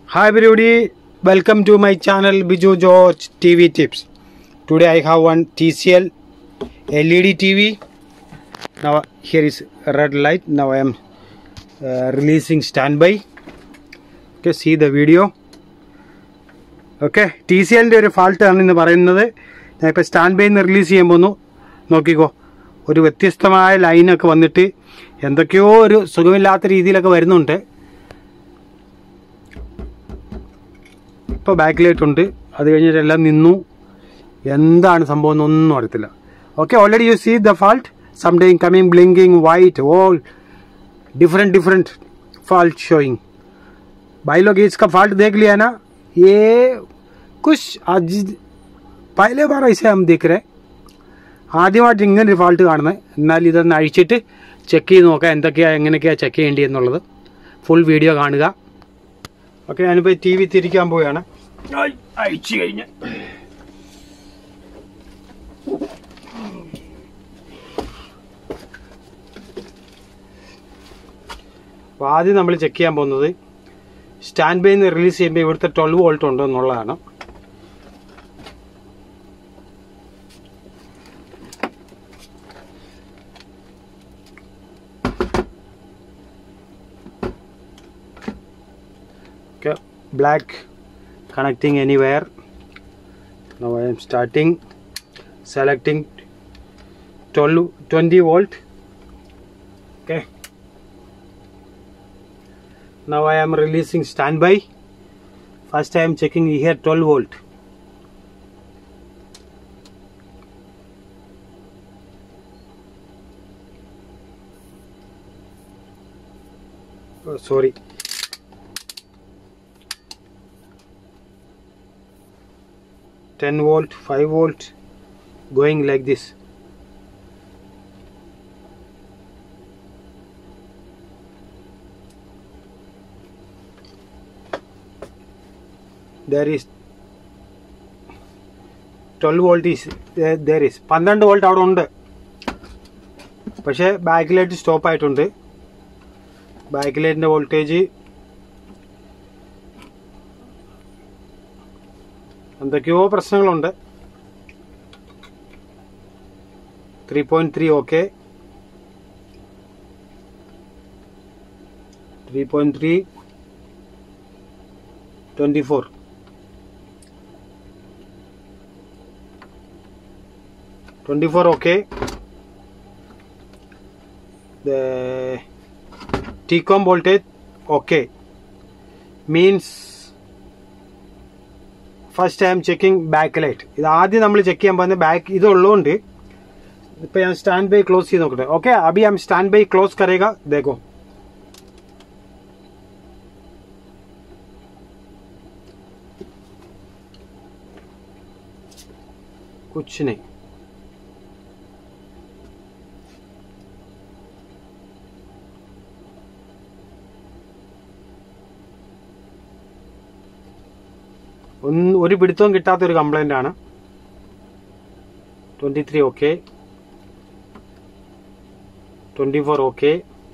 Hi everybody, welcome to my channel Biju George TV Tips. Today I have one TCL LED TV. Now here is red light. Now I am releasing standby. Okay, see the video. Okay, TCL ന്റെ ഒരു fault ആണെന്ന് പറയുന്നത്. ഞാൻ ഇപ്പോൾ standby release ചെയ്യാൻ പോകുന്നു. നോക്കിക്കോ. ഒരു വ്യത്യസ്തമായ ലൈൻ ഒക്കെ വന്നിട്ട് എന്തൊക്കെയോ ഒരു സുഖമില്ലാത്ത രീതിയിലൊക്കെ വരുന്നുണ്ട്. ഇപ്പോൾ ബാക്ക് ലൈറ്റ് ഉണ്ട്. അത് കഴിഞ്ഞിട്ട് എല്ലാം നിന്നു. എന്താണ് സംഭവം എന്നൊന്നും അറിയത്തില്ല. Okay, already you see the fault. Something coming blinking white, all different fault showing. भाई लोग इसका fault देख लिया ना, ये कुछ आज पहले बार ऐसे हम देख रहे हैं. ആദ്യമായിട്ട് ഇങ്ങനെ ഒരു ഫാൾട്ട് കാണുന്നത്. എന്നാൽ ഇതൊന്ന് അഴിച്ചിട്ട് ചെക്ക് ചെയ്ത് നോക്കാം എന്തൊക്കെയാണ് എങ്ങനെയൊക്കെയാണ് ചെക്ക് ചെയ്യേണ്ടത് എന്നുള്ളത്. ഫുൾ വീഡിയോ കാണുക. ഓക്കെ, ഞാനിപ്പോൾ ടി വി തിരിക്കാൻ പോവുകയാണ്. അഴിച്ചു കഴിഞ്ഞ് അപ്പോൾ ആദ്യം നമ്മൾ ചെക്ക് ചെയ്യാൻ പോകുന്നത് സ്റ്റാൻഡ് ബൈ നിന്ന് റിലീസ് ചെയ്യുമ്പോൾ ഇവിടുത്തെ 12 വോൾട്ട് ഉണ്ടോ എന്നുള്ളതാണ്. Okay, black connecting anywhere. Now I am starting selecting 20 volt. Okay, now I am releasing standby. First I am checking here 12 volt. Oh, sorry. 10 volt, 5 volt, going like this. There is 12 volt is there is 12 volt അവിടെ ഉണ്ട്. പക്ഷേ back light stop ആയിട്ടുണ്ട്. Back ലൈറ്റിന്റെ voltage എന്തൊക്കെയോ പ്രശ്നങ്ങളുണ്ട്. 3.3 okay, 3.3 24 24 okay. The T-com voltage okay, means first I'm checking back light. ഇത് ആദ്യം നമ്മൾ ചെക്ക് ചെയ്യാൻ പോകുന്നത് ബാക്ക് ഇതുള്ളതുകൊണ്ട് ഇപ്പം ഞാൻ സ്റ്റാൻഡ് ബൈ ക്ലോസ് ചെയ്ത് നോക്കട്ടെ. ഓക്കെ, അഭി हम स्टैंड बाई क्लोज करेगा. देखो कुछ नहीं. ഒരു പിടുത്തവും കിട്ടാത്തൊരു കംപ്ലൈന്റ് ആണ്. 23 ഓക്കെ, 24 ഓക്കെ,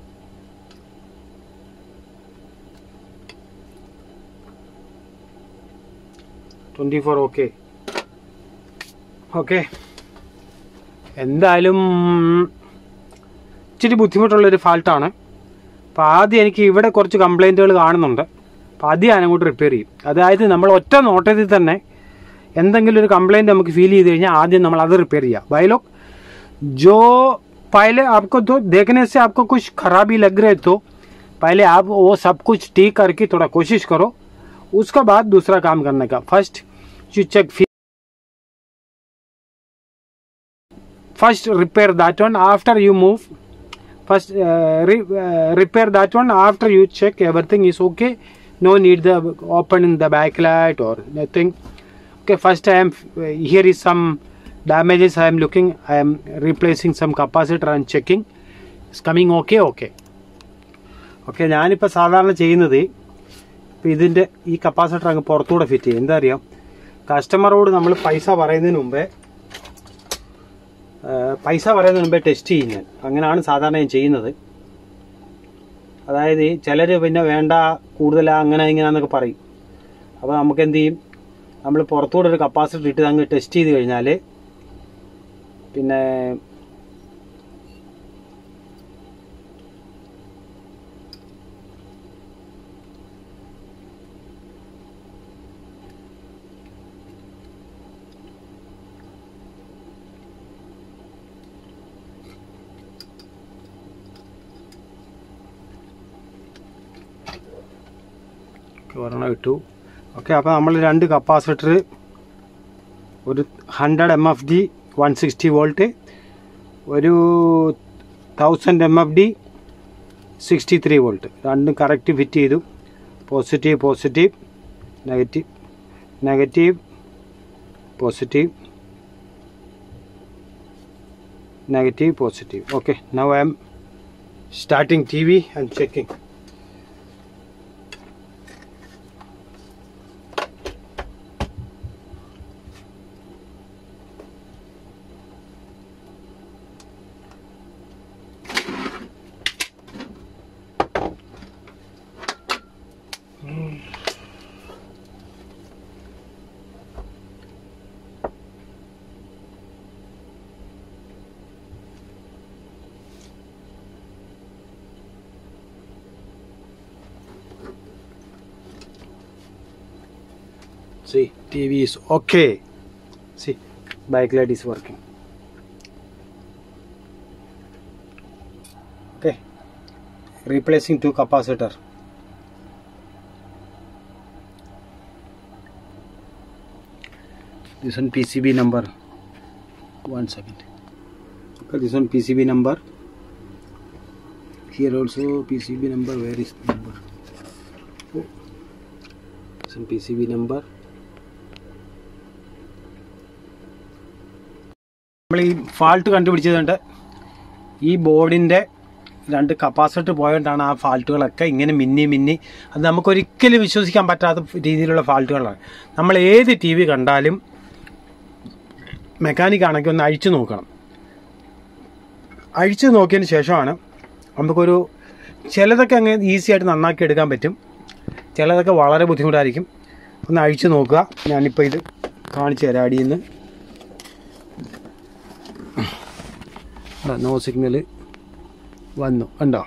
24 ഓക്കെ. ഓക്കെ, എന്തായാലും ഇച്ചിരി ബുദ്ധിമുട്ടുള്ളൊരു ഫാൾട്ടാണ്. അപ്പോൾ ആദ്യം എനിക്ക് ഇവിടെ കുറച്ച് കംപ്ലൈൻറ്റുകൾ കാണുന്നുണ്ട്. അപ്പോൾ അത് ഞാൻ അങ്ങോട്ട് റിപ്പയർ ചെയ്യും. അതായത് നമ്മൾ ഒറ്റ നോട്ടത്തിൽ തന്നെ എന്തെങ്കിലും ഒരു കംപ്ലൈൻറ്റ് നമുക്ക് ഫീൽ ചെയ്ത് കഴിഞ്ഞാൽ ആദ്യം നമ്മൾ അത് റിപ്പയർ ചെയ്യുക. भाई लोग जो पहले आपको तो देखने से आपको कुछ खराबी लग रहे तो पहले आप वो सब कुछ ठीक करके थोड़ा कोशिश करो, उसका बाद दूसरा काम करने का. First you check, first repair that one, after you move. First repair that one, after you check everything is okay, no need the opening the backlight or nothing. Okay, first I am here is some damages I am looking. I am replacing some capacitor and checking. It's coming okay. Okay, ഞാനിപ്പോൾ സാധാരണ ചെയ്യുന്നത് ഇപ്പോൾ ഇതിൻ്റെ ഈ capacitor അങ്ങ് പുറത്തൂടെ fit ചെയ്യും. എന്താ അറിയാം, കസ്റ്റമറോട് നമ്മൾ പൈസ പറയുന്നതിന് മുമ്പേ ടെസ്റ്റ് ചെയ്യും ഞാൻ. അങ്ങനെയാണ് സാധാരണ ഞാൻ ചെയ്യുന്നത്. അതായത് ചിലർ പിന്നെ വേണ്ട കൂടുതലാ അങ്ങനെ ഇങ്ങനെയാന്നൊക്കെ പറയും. അപ്പോൾ നമുക്ക് എന്ത് ചെയ്യും, നമ്മൾ പുറത്തുകൂടെ ഒരു കപ്പാസിറ്റർ ഇട്ട് അങ്ങ് ടെസ്റ്റ് ചെയ്ത് കഴിഞ്ഞാൽ പിന്നെ ഒരെണ്ണം ഇട്ടു. ഓക്കെ, അപ്പോൾ നമ്മൾ 2 കപ്പാസിറ്റർ, ഒരു 100 MFD 160 വോൾട്ട്, ഒരു 1000 MFD 63 വോൾട്ട്, രണ്ടും കറക്റ്റ് ഫിറ്റ് ചെയ്തു. Positive positive, negative negative, positive negative positive. Okay, now I am starting TV and checking. See, TV is okay. See, backlight is working. Okay, replacing 2 capacitor. This one PCB number. 1 second. Okay, this one PCB number. Here also PCB number. Where is the number? Oh, this one PCB number. നമ്മൾ ഈ fault കണ്ടുപിടിച്ചതുകൊണ്ട് ഈ ബോർഡിൻ്റെ 2 capacitor പോയതുകൊണ്ടാണ് ആ ഫാൾട്ടുകളൊക്കെ ഇങ്ങനെ മിന്നി അത് നമുക്കൊരിക്കലും വിശ്വസിക്കാൻ പറ്റാത്ത രീതിയിലുള്ള ഫാൾട്ടുകളാണ്. നമ്മൾ ഏത് TV കണ്ടാലും മെക്കാനിക് ആണെങ്കിൽ ഒന്ന് അഴിച്ചു നോക്കണം. അഴിച്ചു നോക്കിയതിന് ശേഷമാണ് നമുക്കൊരു ചിലതൊക്കെ അങ്ങ് ഈസി ആയിട്ട് നന്നാക്കി എടുക്കാൻ പറ്റും, ചിലതൊക്കെ വളരെ ബുദ്ധിമുട്ടായിരിക്കും. ഒന്ന് അഴിച്ചു നോക്കുക. ഞാനിപ്പോൾ ഇത് കാണിച്ചു തരാം. അടിയിൽ നിന്ന് നോ സിഗ്നൽ വന്നു, കണ്ടോ?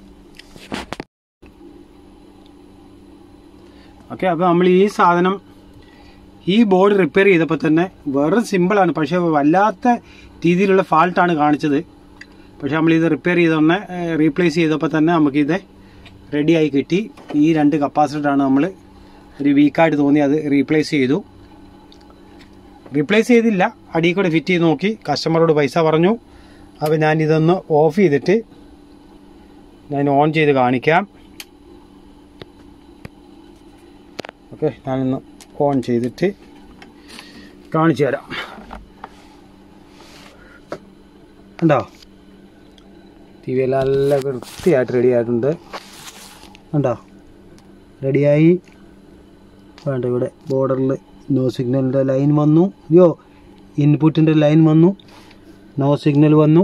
ഓക്കെ, അപ്പോൾ നമ്മൾ ഈ സാധനം ഈ ബോർഡ് റിപ്പയർ ചെയ്തപ്പോൾ തന്നെ വെറും സിമ്പിളാണ്, പക്ഷേ വല്ലാത്ത രീതിയിലുള്ള ഫാൾട്ടാണ് കാണിച്ചത്. പക്ഷെ നമ്മളിത് റിപ്പയർ ചെയ്തോന്നെ റീപ്ലേസ് ചെയ്തപ്പോൾ തന്നെ നമുക്കിത് റെഡിയായി കിട്ടി. ഈ 2 കപ്പാസിറ്ററാണ് നമ്മൾ ഒരു വീക്കായിട്ട് തോന്നി അത് റീപ്ലേസ് ചെയ്തു. റീപ്ലേസ് ചെയ്തില്ല, അടിയിൽ കൂടെ ഫിറ്റ് ചെയ്ത് നോക്കി, കസ്റ്റമറോട് പൈസ പറഞ്ഞു. അപ്പോൾ ഞാനിതൊന്ന് ഓഫ് ചെയ്തിട്ട് ഞാൻ ഓൺ ചെയ്ത് കാണിക്കാം. ഓക്കെ, ഞാനൊന്ന് ഓൺ ചെയ്തിട്ട് കാണിച്ചു തരാം. ഉണ്ടോ? ടി വി എല്ലാം നല്ല വൃത്തിയായിട്ട് റെഡി ആയിട്ടുണ്ട്. ഉണ്ടോ? റെഡിയായി. വേണ്ട, ഇവിടെ ബോർഡറിൽ നോ സിഗ്നലിൻ്റെ ലൈൻ വന്നു. ഇൻപുട്ടിൻ്റെ ലൈൻ വന്നു, നോ സിഗ്നൽ വന്നു.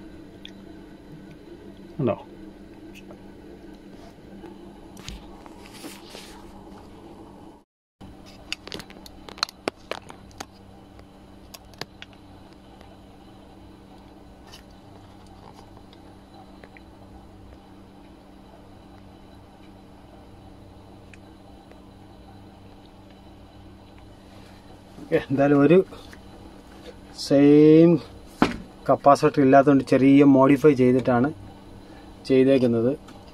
ഉണ്ടോ? എന്തായാലും ഒരു സെയിം കപ്പാസിറ്റർ ഇല്ലാത്തതുകൊണ്ട് ചെറിയ മോഡിഫൈ ചെയ്തിട്ടാണ് ചെയ്തേക്കുന്നത്.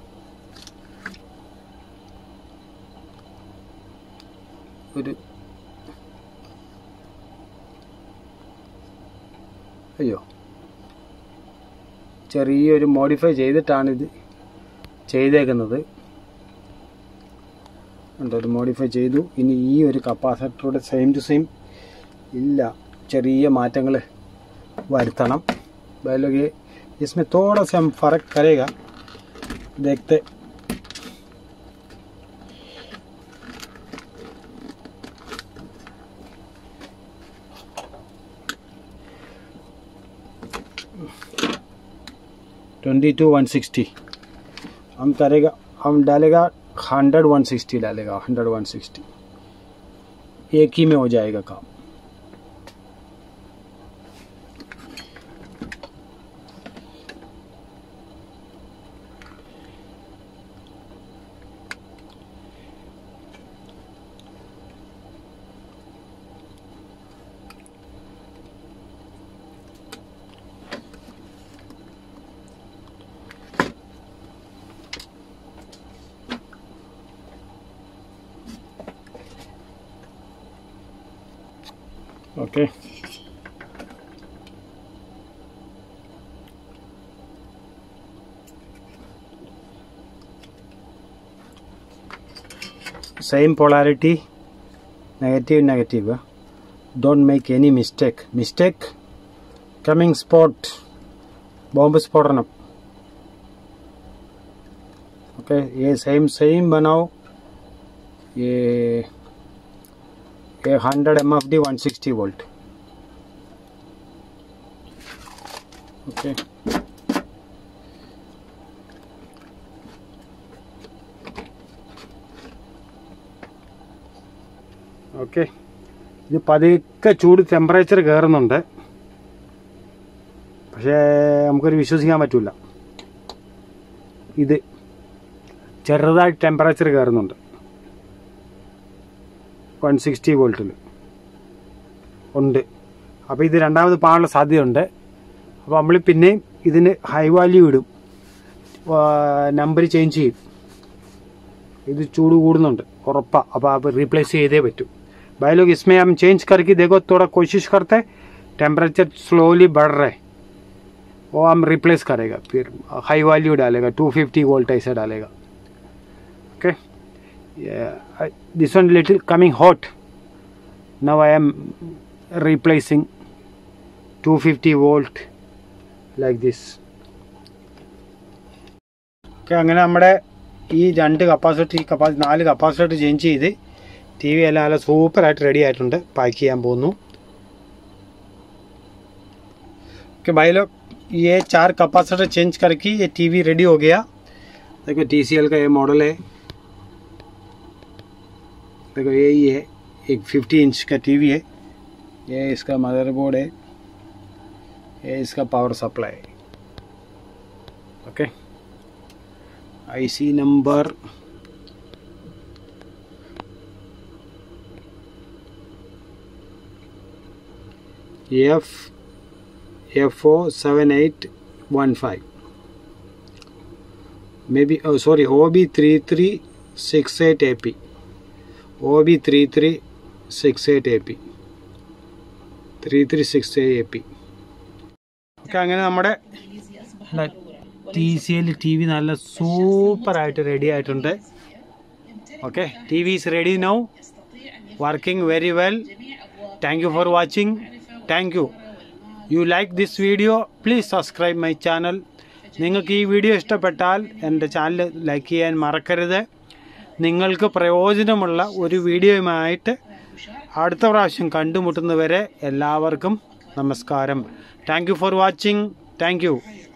ചെറിയൊരു മോഡിഫൈ ചെയ്തിട്ടാണ് ഇത് ചെയ്തേക്കുന്നത്. ഒരു മോഡിഫൈ ചെയ്തു. ഇനി ഈ ഒരു കപ്പാസിറ്ററോടെ സെയിം ടു സെയിം ഇല്ല, ചെറിയ മാറ്റങ്ങൾ വരുത്തണം. बायोलॉजी इसमें थोड़ा सा हम फ़र्क करेगा, देखते। $22 160 हम करेगा, हम डालेगा 100 160 डालेगा, 100 160 एक ही में हो जाएगा काम. Okay. Same polarity, negative, negative. Don't make any mistake. Mistake, coming spot, bomb spot. Okay, ये same बनाओ. ये 100 MFD 160 volt. Okay. Okay. ഇത് പതുക്കെ ചൂട് ടെമ്പറേച്ചർ കയറുന്നുണ്ട്. പക്ഷേ നമുക്കൊരു വിശ്വസിക്കാൻ പറ്റില്ല. ഇത് ചെറുതായിട്ട് ടെമ്പറേച്ചർ കയറുന്നുണ്ട്. 160 വോൾട്ടിൽ ഉണ്ട്. അപ്പോൾ ഇത് രണ്ടാമത് പാകാനുള്ള സാധ്യതയുണ്ട്. അപ്പോൾ നമ്മൾ പിന്നെയും ഇതിന് ഹൈ വാല്യൂ ഇടും, നമ്പർ ചേഞ്ച് ചെയ്യും. ഇത് ചൂട് കൂടുന്നുണ്ട് ഉറപ്പാണ്. അപ്പോൾ റീപ്ലേസ് ചെയ്തേ പറ്റൂ. भाई लोग इसमें हम चेंज करके देखो, थोड़ा कोशिश करते हैं. टेम्परेचर स्लोली बढ़ रहा है, वो हम रिप्लेस करेगा. फिर हाई वैल्यू डालेगा, 250 वोल्ट ऐसा डालेगा. Okay, this one little coming hot. Now I'm replacing 250 volt like this. Okay, അങ്ങനെ നമ്മുടെ ഈ 4 കപ്പാസിറ്റർ ചേഞ്ച് ചെയ്ത് ടി വി എല്ലാം നല്ല സൂപ്പറായിട്ട് റെഡി ആയിട്ടുണ്ട്. പാക്ക് ചെയ്യാൻ പോകുന്നു. ओके भाई लोग, ये 4 कैपेसिटर चेंज करके ये टीवी रेडी हो गया. देखो TCL का ये मॉडल है. देखो यही है, एक 50 इंच का टीवी है. ये इसका मदरबोर्ड है, ये इसका power supply. Okay, IC number FO7815, maybe, oh sorry, OB3368AP, OB3368AP, 3368AP. Okay, അങ്ങനെ നമ്മുടെ TCL TV നല്ല സൂപ്പറായിട്ട് റെഡി ആയിട്ടുണ്ട്. Okay, TV is ready now, working very well. Thank you for watching. Thank you. You like this video, please subscribe my channel. നിങ്ങൾക്ക് ഈ video ഇഷ്ടപ്പെട്ടാൽ എൻ്റെ channel like ചെയ്യാൻ മറക്കരുത്. നിങ്ങൾക്ക് പ്രയോജനമുള്ള ഒരു വീഡിയോയുമായിട്ട് അടുത്ത പ്രാവശ്യം കണ്ടുമുട്ടുന്നവരെ എല്ലാവർക്കും നമസ്കാരം. Thank you for watching. Thank U.